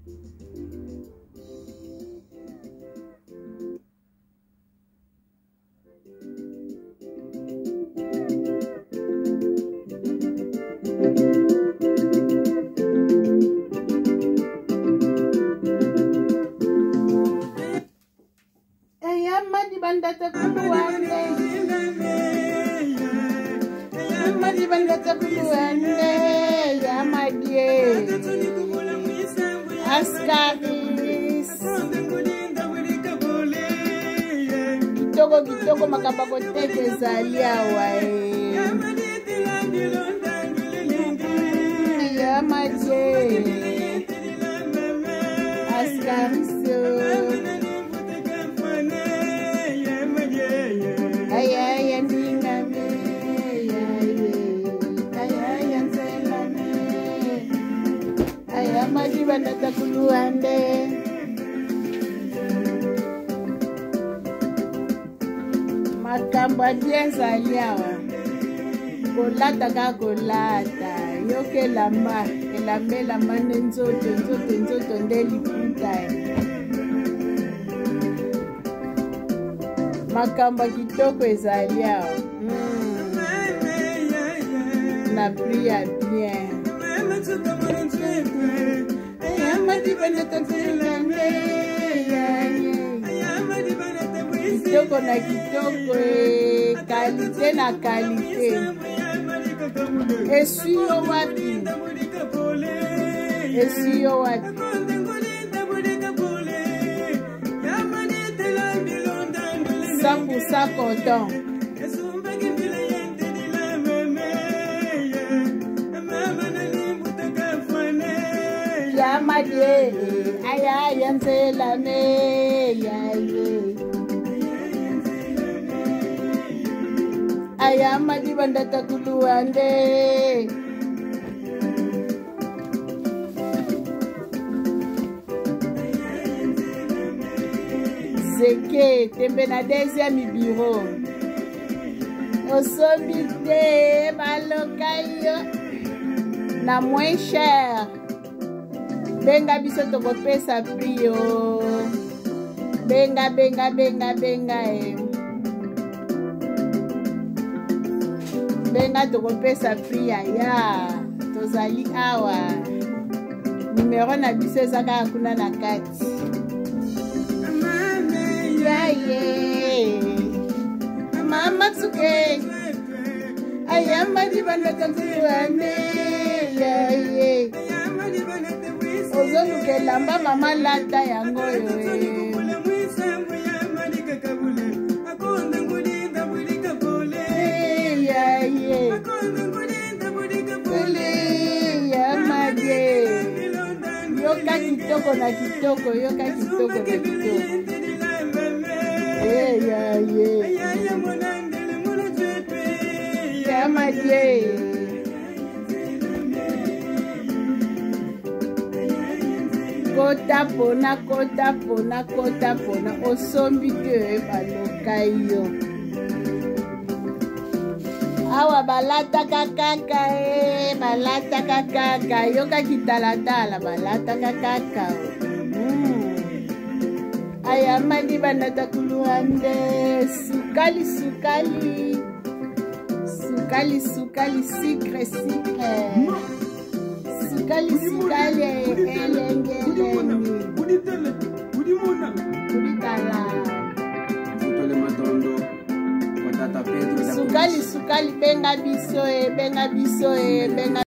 Bandata kuluande, madi bandata kuluande, yamadie, askaris, kitoko makabako teke zalia wae, yamadie, askaris. Madi bandata kuluande, makamba bienza liawa, kolata ka kolata, yoke lamba, elambe lamba nzoto ndeli puta. Makamba kitoko ezaliawa, na pria bien. Kitoko na kitoko, kalite na kalite. Esiyo wapi? Esiyo wapi? Sambu sa content. Yamadie, aya yanzela me, yaye. Aya madi bandata kuluande. Zeke, tembe na deuxième bureau. Osomite, balokayo, na moins cher. Benga biso tokopesa prio. Benga Benga tokopesa pria ya. Tozali awa. Numero na biso ezaka kuna na kati. Yaye. Mama tsuke. Ayamba di bandata kuluande. Yaye. Ozonu ke lamba mama lata yango yo. Yoka kitoko na kitoko, yoka kitoko na kitoko. Yamadie. Kota pona, osombi te balokayo. Awa balata kakaka, balata kakaka, yoka kitalatala, balata kakaka. Ayamadi bandata kuluande, sukali, sikre. Sukali, elenge. Sukali, benga biso, benga.